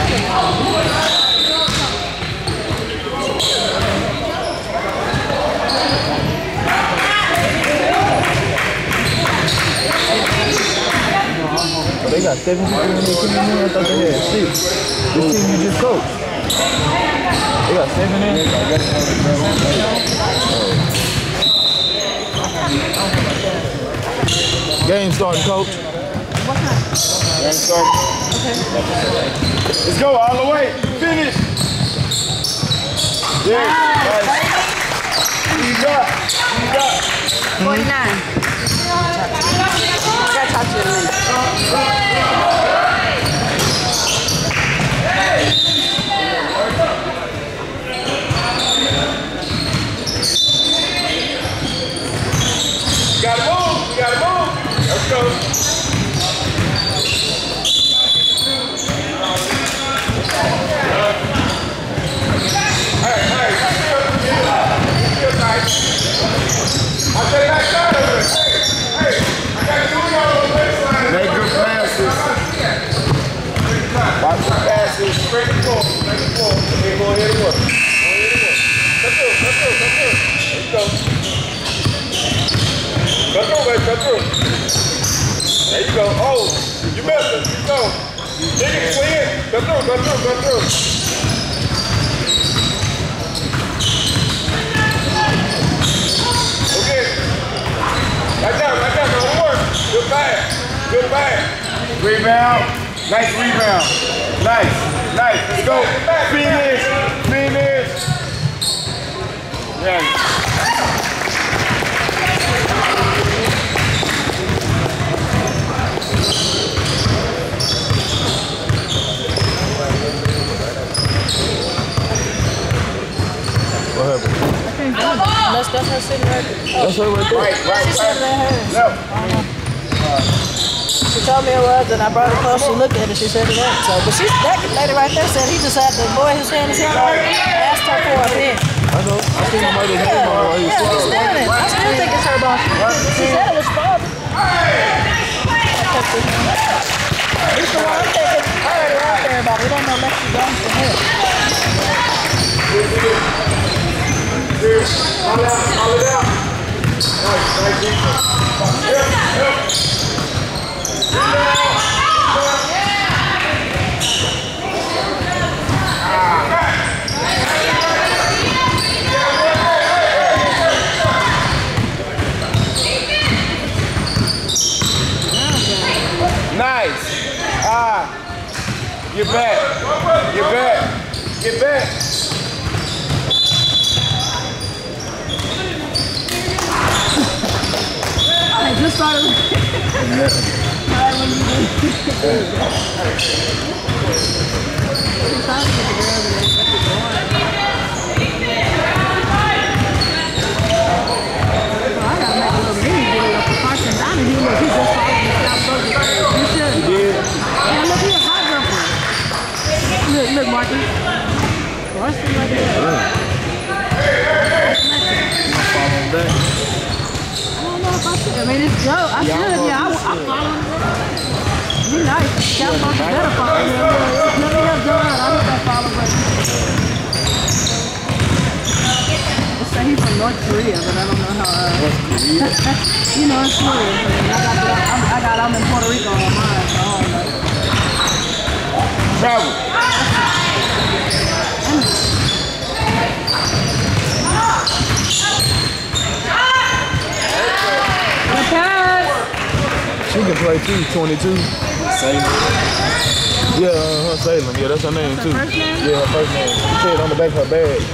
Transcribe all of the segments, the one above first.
They got 7 people in their team. I thought they had 6. This team you just coached. They got 7 in. Game starting, coach. What time? Game starting. Okay. Let's go all the way. Finish. Yeah. Nice. You got. 49. I gotta talk to you in a minute. You gotta move. You gotta move. Let's go. Make good passes. Watch the passes. Straight to the floor. Straight to the floor. Hey, go ahead and work. Go ahead and work. Cut through. Cut through. Cut through. Let's go. Cut through, baby. Cut through. There you go. Oh, you missed it. You go. Dig it. Swing it. Cut through. Cut through. Cut through. Okay. Right down. Right down. Don't work. Good pass. Good pass. Rebound. Nice rebound. Nice. Nice. Let's go. Finish. Finish. Yeah. What happened? That's her sitting right there. That's her right there. She said that hers. No. She told me it was, and I brought it close. She looked at it. She said it was. So, but that lady right there said he just had to boy his hand his head on. Asked her for a pen. I know. I think I might have hit him on while he was Yeah, he's doing it. I still think it's her boss. She said it was father. He's the one I'm thinking. I already out there about it. We don't know Lexi Jones for him. All it out. Nice defense. Nice. Get back. Get back. Get back. I just started. Right when you Look, Marcus. Watch him right there. I don't know if I should. I mean, it's Joe. I should. Yeah, I'm following him. You're nice. Cal Funky better follow him. Let me help Joe out. I hope I follow him. They say he's from North Korea, but I don't know how. You know, it's Korea. I'm in Puerto Rico on mine, so I don't know. Travel. She can play too, 22. Salem. Yeah, Salem. Yeah, that's her name too. Her first name? Yeah, her first name. She said it on the back of her bag. Yeah,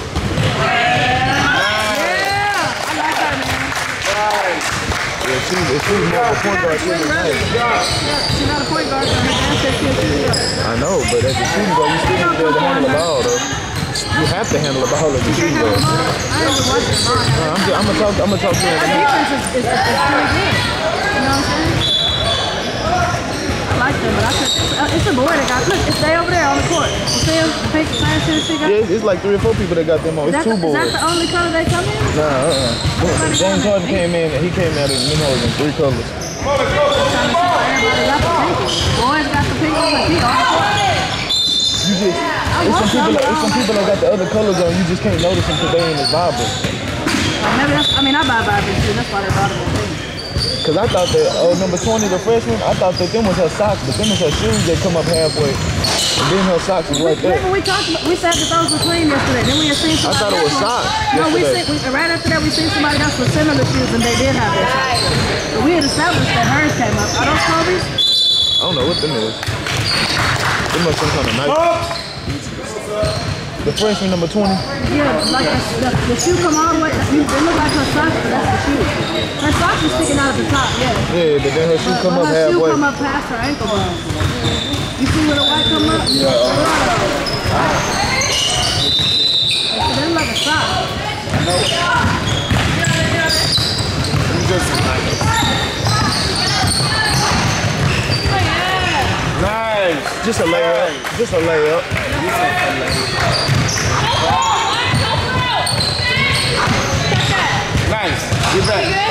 I like her, man. Yeah, she was more of a point guard. She was nice. She's not a point guard, so her dad said she'll shoot it up. I know, but as a shooting guard, you still need to be able to handle the ball, though. You have to handle the ball as a shooting guard. I ain't been watching mine. I'm gonna talk to her. Her defense is pretty good. You know what I'm saying? I like them, but I could. It's a boy that got. Look, it's they over there on the court. You see him? The pink same shit she got. Yeah, it's like 3 or 4 people that got them on. It's 2 boys. Is that the only color they come in? Nah, James Harden came in and he came out in Minnows in 3 colors. Come on, let's go. Everybody got the pink. Boys got the pink one, but he on the court. some people that got the other colors on. You just can't notice them because they ain't as vibrant. Maybe that's, I mean, I buy vibrant too. That's why they're vibrant too. Cause I thought that number 20, the freshman, I thought that them was her socks, but them was her shoes that come up halfway. And then her socks was right there. Remember we said that those were clean yesterday. Then we had seen somebody. I thought it was socks. No, right after that we seen somebody else with similar shoes and they did have their socks. But we had established that hers came up. Are those Kobe's? I don't know what them is. Them must some kind of nice. The freshman number 20. Yeah, like the shoe come all the way. It look like her socks, but that's the shoe. Her socks are sticking out at the top, yeah. Yeah, but then her shoe come up halfway. Her shoe come up past her ankle bone. You see where the white come up? Yeah. It looks like a sock. Nice. Just a layup. Just a layup. Nice. Get back.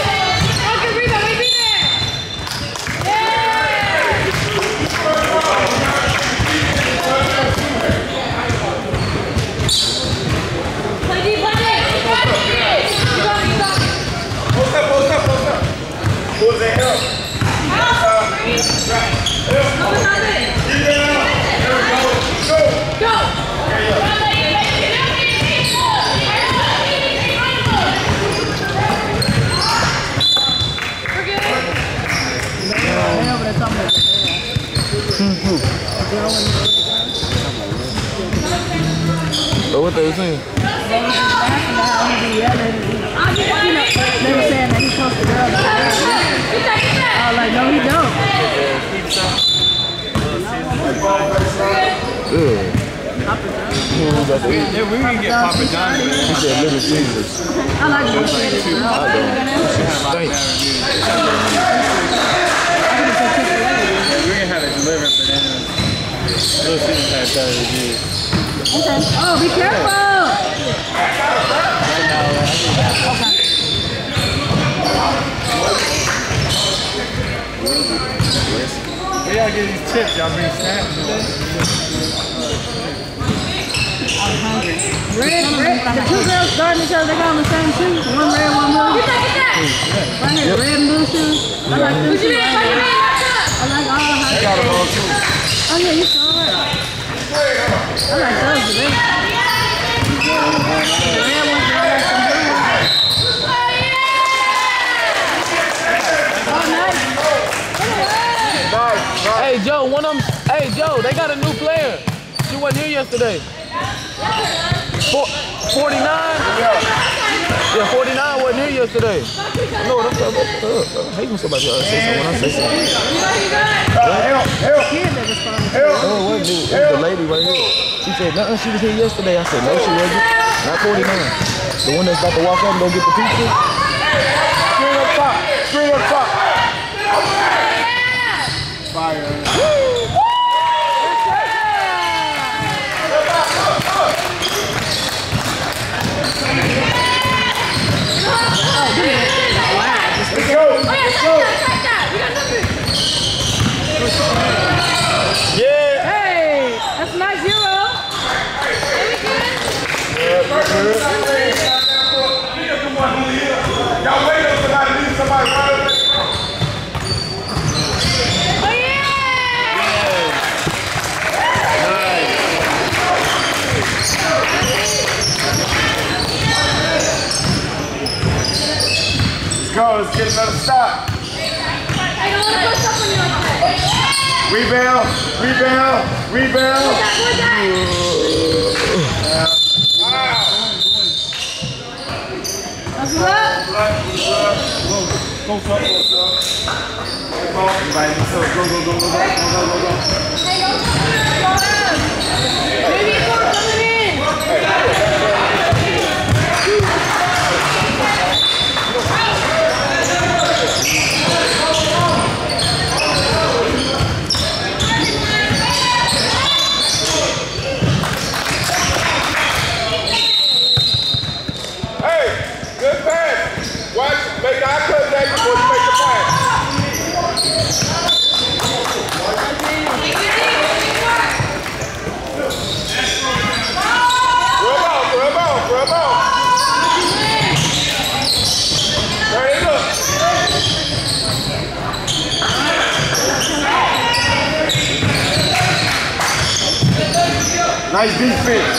Who's the help? So what they were saying? They were saying that he supposed to girl. I was like, no, he don't. We can get Papa John. He said Little Caesars. I like it. We can have it delivered, but then Little Caesars had 30 reviews. Okay. Oh, be careful! We gotta get these tips. Y'all bring snacks. I'm hungry. Red. The two girls guarding each other, they got on the same shoes. One red, one blue. Right here, red and blue shoes. I like them too. I like all the high shoes. Oh yeah, you saw that. I like those, baby. Hey Joe, hey Joe, they got a new player. She wasn't here yesterday. 49? Yeah, 49 wasn't here yesterday. No, what I'm talking about. I hate when somebody else say something when I say something. Help! No, it wasn't. It was the lady right here. She said, no, she was here yesterday. I said, no, she wasn't. Not 49. The one that's about to walk up and go get the pizza. Screen up top! Screen up top! Fire. Let's go! Let's go! Yeah! Hey, that's a nice Euro. Y'all wait on somebody, leave somebody right over there. Go, let's get another stop. Rebound, rebound, rebound. Wow. That's what? Go, Make eye contact before you make the pass. Nice defense.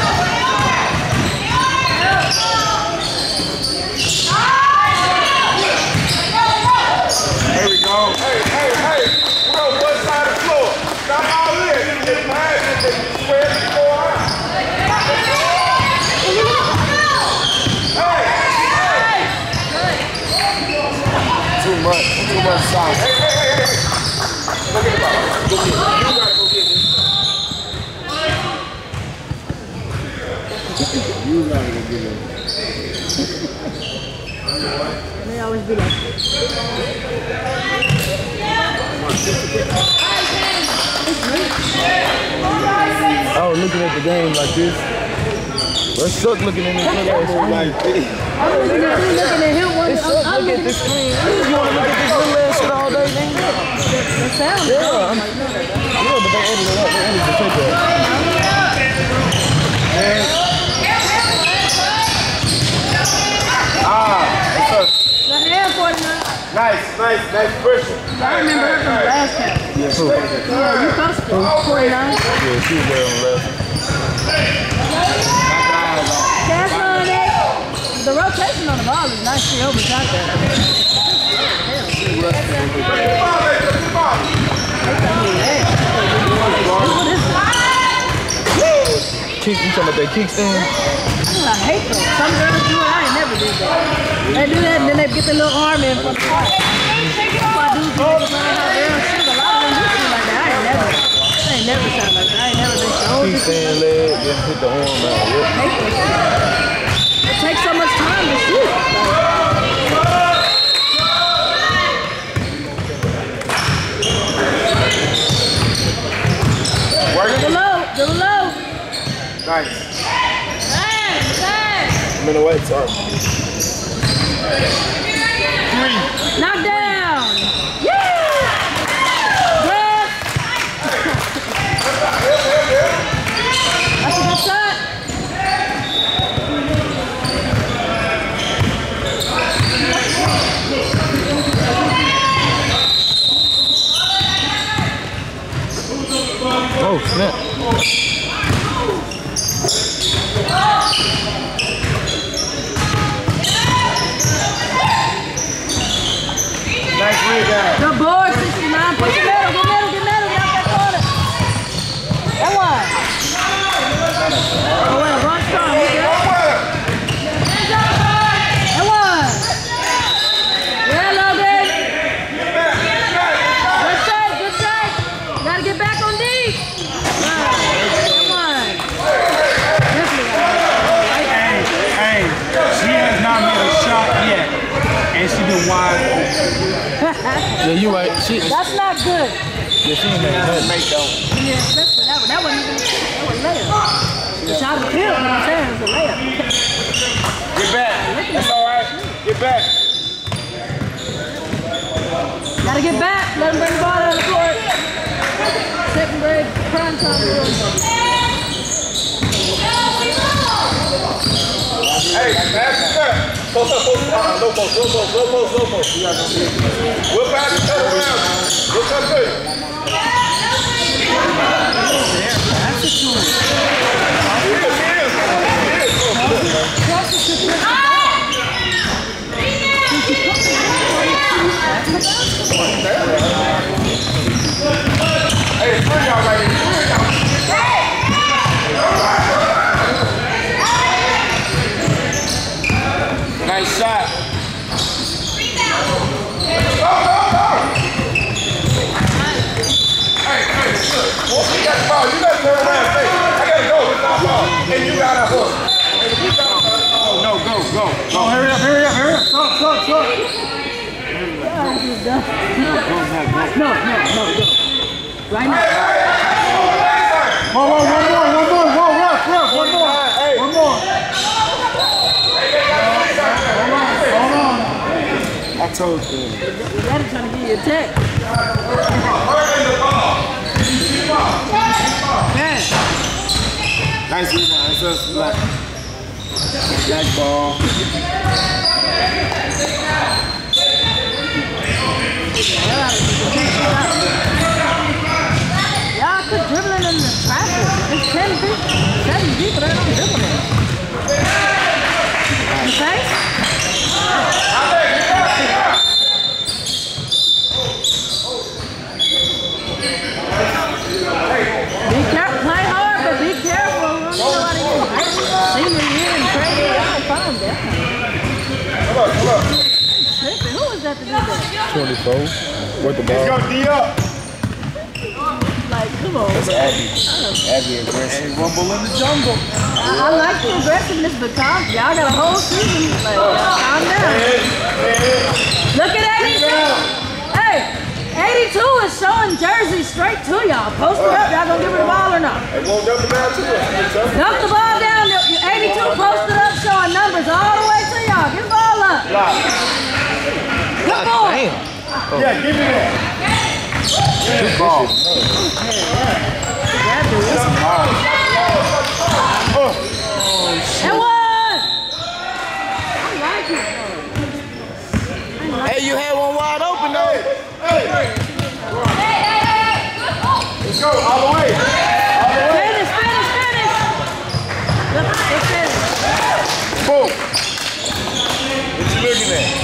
There we go. Hey. We're on one side of the floor. Stop all this. It's mine. It's square the floor out. Too much sauce. Hey. Go get the ball. Go get it. You gotta go get it. You gotta go get it. They always be like Oh, looking at the game like this. Let's suck looking at this little screen like this. I'm looking at him one. It's suck looking at this screen. You just want to look at this little ass shit all day, nigga. The sound. Yeah, but they edited it up. They edited the tape out. The hand for it now. Nice pushing. I remember her from the last time. Yeah, who? Yeah, you posted 49. Yeah, she was there on the left. Cash on it. The rotation on the ball is nice. She overshot that. Kick, you talking about that kickstand? I hate that. Some girls do it. I ain't never did that. They do that and then they get their little arm in for the part. That's why dudes do it. A lot of them do shit like that. I ain't never shot like that. I ain't never been so. Kickstand leg, then hit the arm out. It takes so much time to shoot. Double low. Nice. I'm in the white top. 3. Knock down. Yeah. Grab. That's a good shot. Oh, snap. Nice rebound. The board 69. Push your middle. Get middle. Get middle. Get out that corner. That one. Oh, wait. Wrong strong. That one. Yeah, Logan. Good shake. Gotta get back on D. That one. Hey, she has not made a shot yet, and she been wide open. Yeah, you right. That's not good. Yeah, she ain't made nothing. Yeah, that wasn't even layup. The shot was killed, what I'm saying, it was a layup. Get back. That's all right. Get back. Gotta get back. Let him bring the ball down the court. Second grade prime time. Hey, pass it up. Post up. Low post. We'll pass it around. We'll come to you. Hey, it's free y'all right here. Nice shot. Hey, once we got the ball, you got to turn around and say, I got to go with my ball. And you got to hook. And if you got to no, go. Hurry up. Stop. No. Right now. One more. I told you. You gotta try to get you a tech. Nice rebound. It's us. Jack ball. Y'all quit dribbling in the traffic. 10 feet, 7 feet, but I don't dribble it. The face? Be careful, play hard, but be careful. Run nobody get hurt. Senior year and crazy, y'all calm down. Come on. Tripping. Who was that to do that? 24. Worth the ball. Let's go, D up. Like, come on. That's Abby. Abby aggressive. And rumble in the jungle. I like the aggressiveness, but calm. Y'all got a whole season. Like, calm down. Look at 82. Hey, 82 is showing Jersey straight to y'all. Post it up. Y'all gonna give her the ball or not? Hey, won't dump it down to us. Dump the ball down. 82 posted up, showing numbers all the way to y'all. Get the ball up. Good ball. Damn. Yeah, give me that. Good ball. And one. I like it. Hey, you had one wide open though. Hey. Let's go, all the way. Finish. Look, it's finished. Boom. What you looking at?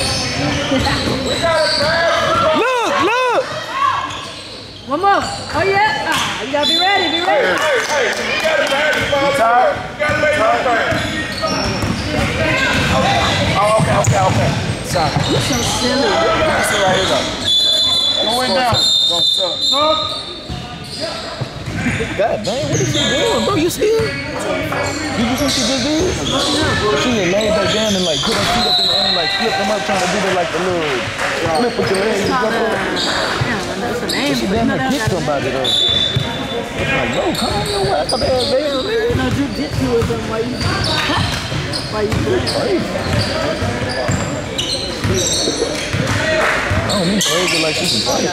Look. One more. Oh, yeah. You got to be ready. Hey, you gotta pass the ball. You gotta lay that thing. Oh, okay. Sorry. You're so silly. That's it right here though. Going down. God dang, what is she doing, bro? You see her? You just what she just did? She just laid back down and like put her feet up in the air and like flip them up, trying to do the like the little flip with your legs. That's a name. She damn near kicked somebody though. It's like, no, come on, yo, what the hell, man? No jiu-jitsu or something. Why you Crazy. I don't mean crazy like she can fight.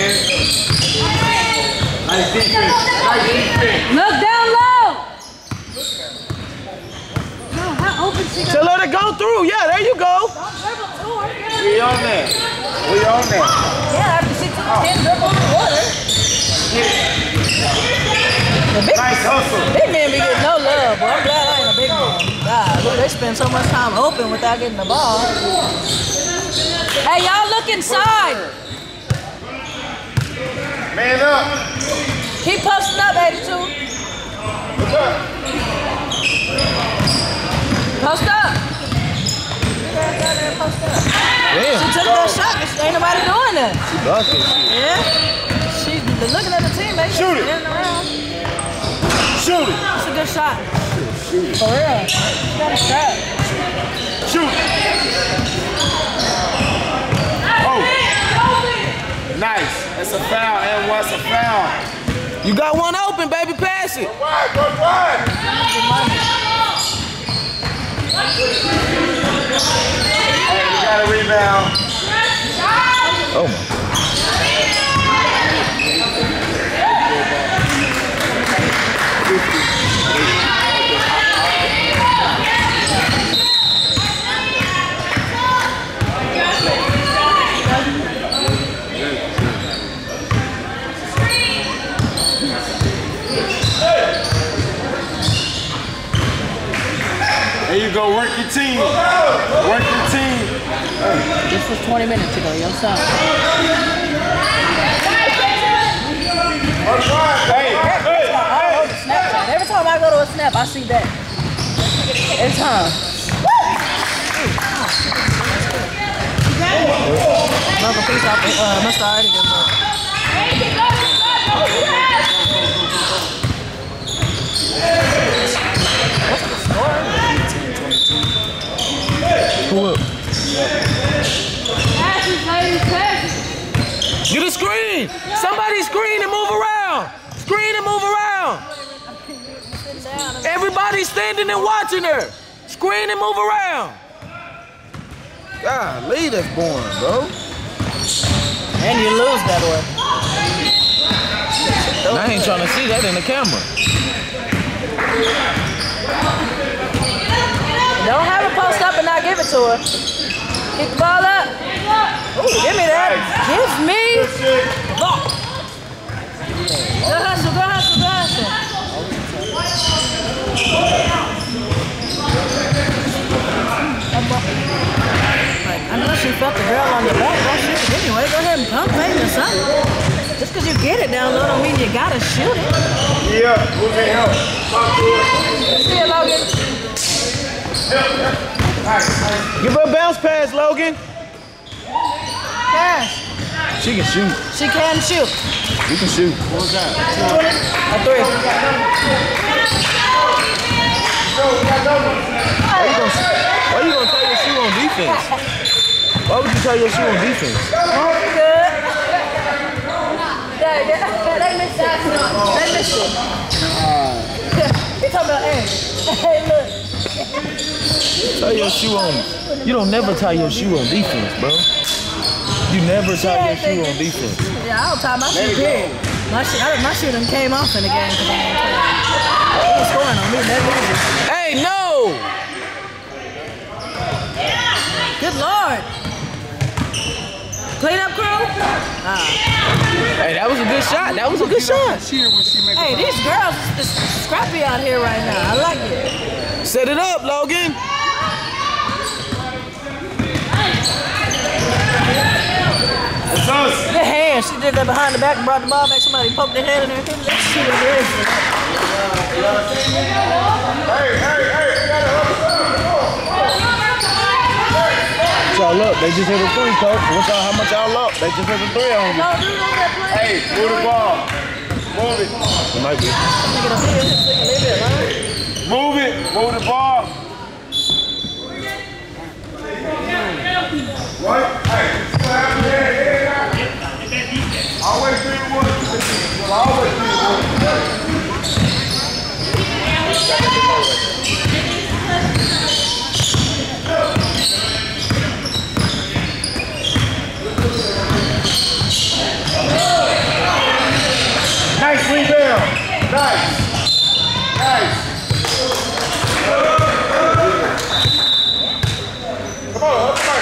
Nice defense. look down low. No, how open she got? So let it go through. Yeah, there you go. Don't dribble to her. We on that. Yeah, after she can't dribble in the water. Nice hustle. Big man be getting no love, boy. I'm glad I ain't a big man. God, boy, they spend so much time open without getting the ball. Hey, y'all look inside. Man up. Keep posting up, 82. What's up? Post up. Post up. Damn. She took that shot, but ain't nobody doing that. Lucky. Yeah. She's looking at the teammates. Shoot it. Standing around. Shoot it. It's a good shot. For real. She got a strap. Shoot it. Oh. Nice. That's a foul. And what's a foul? You got one open, baby. Pass it. Go wide. Hey, we got a rebound. Oh my. There you go, work your team. Work your team. This was 20 minutes ago, your son. Hey. Snapchat. Every time I go to a snap, I see that. Every time. Another piece off must already get more. What's the score? Pull up. Passes, ladies, passes. Get a screen. Somebody screen and move around. Screen and move around. Everybody's standing and watching her. Screen and move around. Golly, that's boring, bro. And you lose that way. I ain't trying to see that in the camera. Don't have her post up and not give it to her. Kick the ball up. Ooh, give me that. Give me the ball. Go hustle, go hustle, go hustle. get it down low don't mean you gotta shoot it. Yeah, who can help? Talk to her. See it, Logan? Give her a bounce pass, Logan. Cash. She can shoot. She can shoot. You can shoot. What was that? A 3. Why you gonna tie your shoe on defense? Why would you tie your shoe on defense? Good. They missed it. They missed it. He talking about Aaron. Hey, look. Tie your shoe on. You don't never tie your shoe on defense, bro. You never tie your shoe on defense. Yeah, I don't tie my shoe, period. My shoe done came off in the game today. He was scoring on me, that easy. Hey, no! Good Lord. Clean up crew? Hey, that was a good shot. That was a good shot. Cheer when she make Hey, these girls is scrappy out here right now. I like it. Set it up, Logan. It's us. Good hand. She did that behind the back and brought the ball back. Somebody poked their head in her. Let's see what it is. Hey, you gotta help us. Y'all up. They just hit a 3, coach. What's how much y'all up? They just hit a 3 on me. No, dude, over there playing. Hey, move the ball. Move it. It might be. Nigga, the field, leave it alone. Move it. Move the ball. What? Hey, always 3-1. Always 3-1. Nice rebound. Nice. Come on, up back.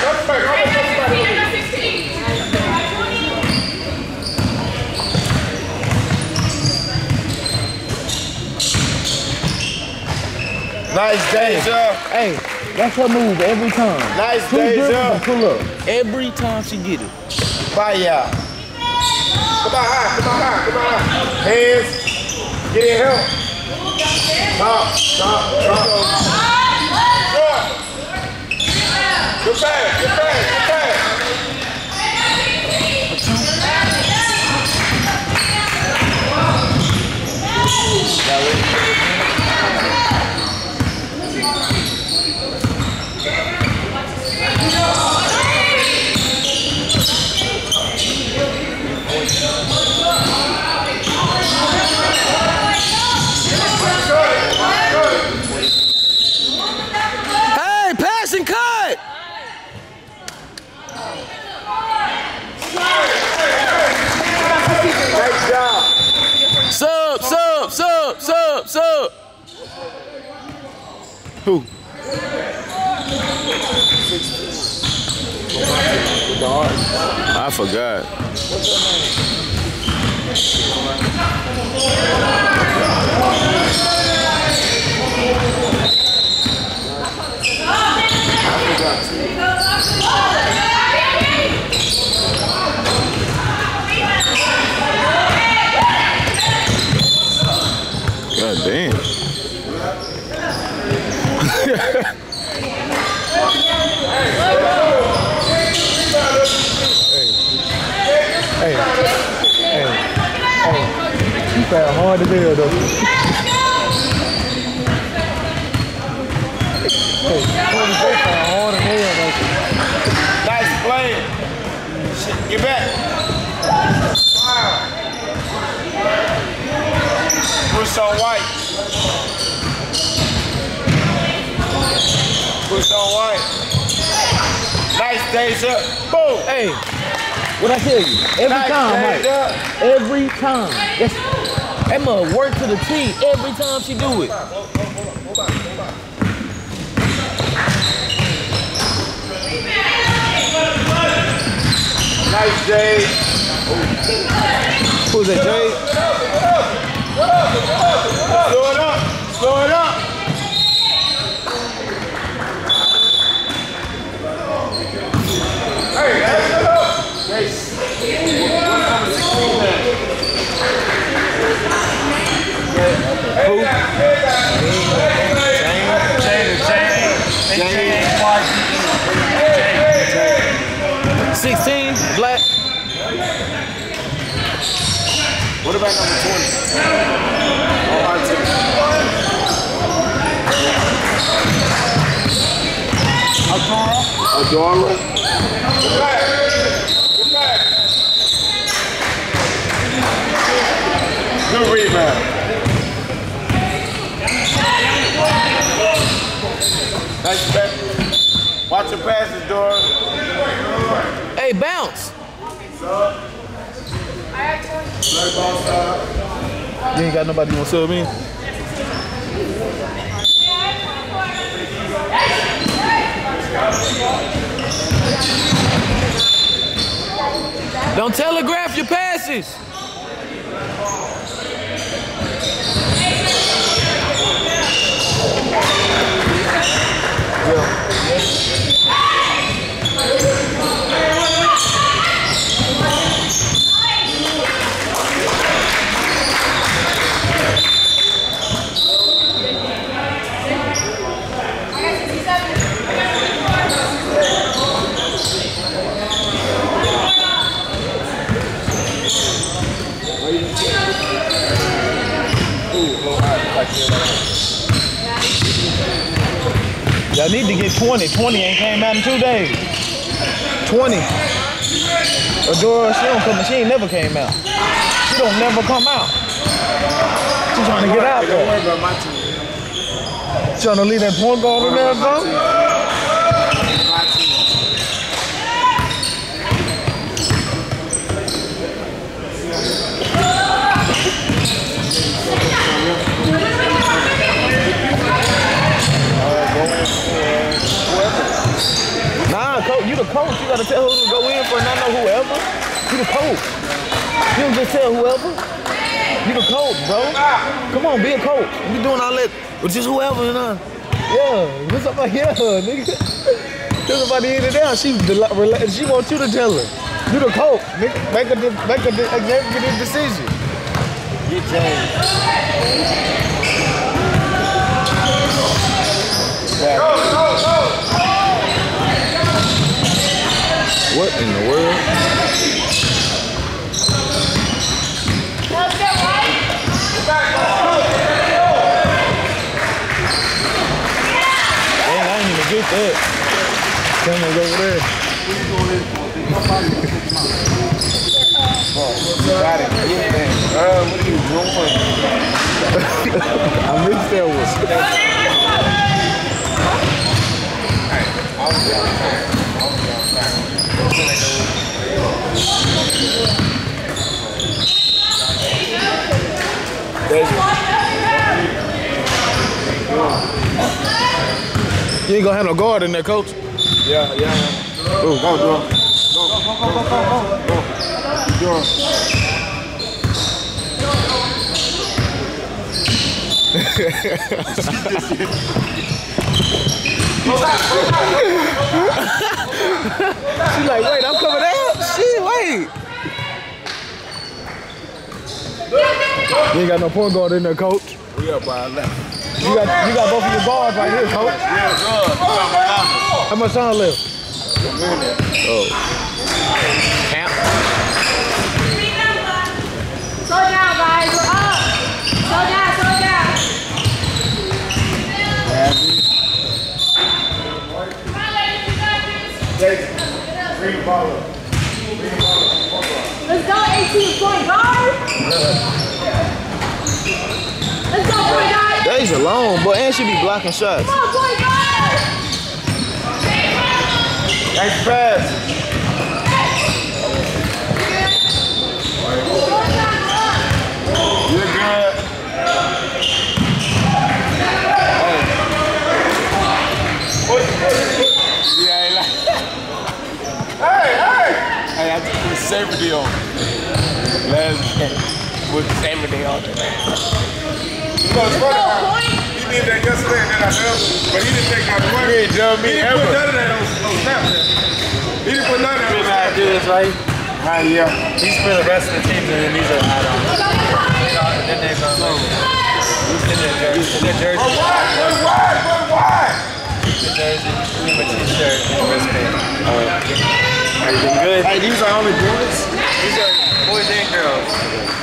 Nice Deja. Hey, that's her move every time. Nice 2 dribbles Deja. and pull up. Every time she get it. Bye, y'all. Come on high. Hands. Get in help. Top. Good pass. Hey, pass and cut! Nice job. Sub. Who? I forgot. God damn. Hey. You fell hard as hell though. Hey, hard as hell though. Nice play. Get back. Push on White. Nice Deja. Boom. Hey, what I tell you? Every time, Mike. Every time. That mother work to the T every time she do it. Nice, Jay. Who's that, Jay? Slow it up. Hey, that's it up. Nice. Who? Jane. 16, black. What about number 20? Adora. Get back. Get back. Good rebound. Nice back. Watch your passes, Dora. Hey, bounce. You ain't got nobody you want to sub in? Don't telegraph your passes. Y'all need to get 20. 20 ain't came out in 2 days. 20. Adora, she ain't never came out. She don't never come out. She trying to get out there. Don't worry about my team. Trying to leave that point guard in there, bro? My team. Nah, coach, you the coach. You gotta tell who to go in for, not know whoever. You the coach. You don't just tell whoever. You the coach, bro. Come on, be a coach. You doing all that with just whoever, you know? Yeah, what's up, yeah, nigga? There's somebody in there. She wants you to tell her. You the coach, nigga. Make a executive decision. Get James. Go. What in the world? Dang, I didn't even get that. Cameron's over there. Got it. What are you doing? I missed that one. You ain't gonna have no guard in there, coach. Yeah. Go. She's like, wait, I'm coming out? Shit, wait. You ain't got no point guard in there, coach. We up by 11. You got both of your guards right here, coach. Yeah, good. How much time left? A minute. Oh. Camp. Slow down, guys. We're up. Slow down. Green ball. Let's go, 18 point guard. Let's go, point guard. Days are long, boy, and she be blocking shots. Come on, point guard. Nice pass. You're good. Hey, I just put safety on. Let's put safety on. He did that yesterday and then I helped him, but he didn't take my money. He didn't put none of that on Snapchat. He didn't put none of that on Snapchat. Do this right. Yeah. He's for the rest of the team, and then these are add-ons. And then they go. The jersey. Run wide. The jersey, my t-shirt, and wristband. Everything good? Hey, these are only boys? These are boys and girls.